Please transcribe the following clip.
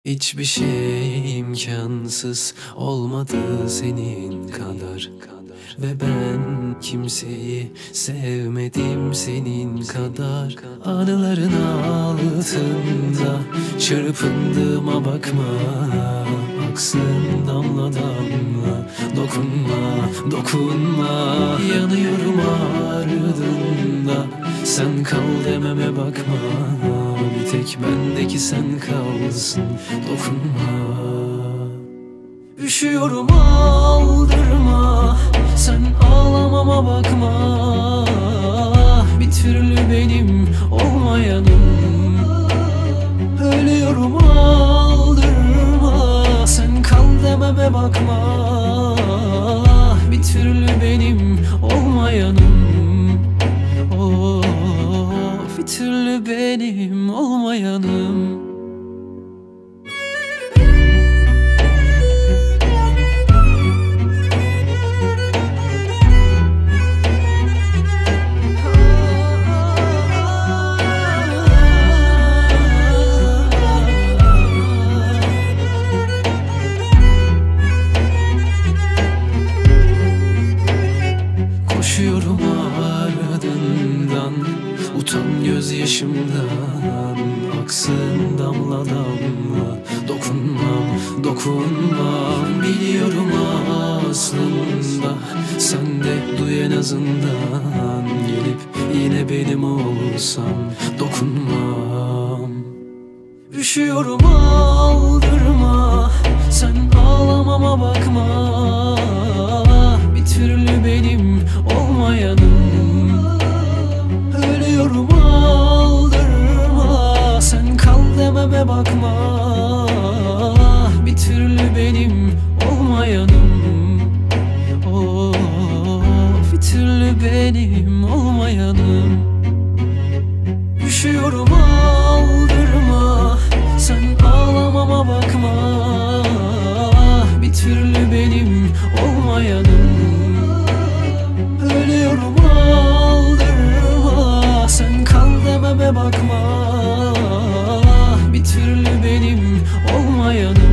Hiçbir şey imkansız olmadı senin kadar. Ve ben kimseyi sevmedim senin kadar. Anıların altında çırpındığıma bakma. Aksın damla damla, dokunma, dokunma. Yanıyorum ardında, sen kal dememe bakma. Bir tek bendeki sen kalsın, dokunma. Üşüyorum aldırma, sen ağlamama bakma. Bir türlü benim olmayanım. Ölüyorum aldırma, sen kal dememe bakma. Bir türlü benim olmayanım. Bir türlü benim olmayanım. Koşuyorum ardından, utan gözyaşımdan. Aksın damla damla, dokunmam, dokunmam. Biliyorum aslında, sen de duy en azından. Gelip yine benim olsan, dokunmam. Üşüyorum aldırma, sen ağlamama bakma. Bir türlü benim olmayanım. Ölüyorum aldırma, sen kal dememe bakma. Bir türlü benim olmayanım. Bir türlü benim olmayanım. Üşüyorum aldırma, sen ağlamama bakma. Bir türlü benim olmayanım. Ölüyorum aldırma, sen kal dememe bakma. Bir türlü benim olmayanım.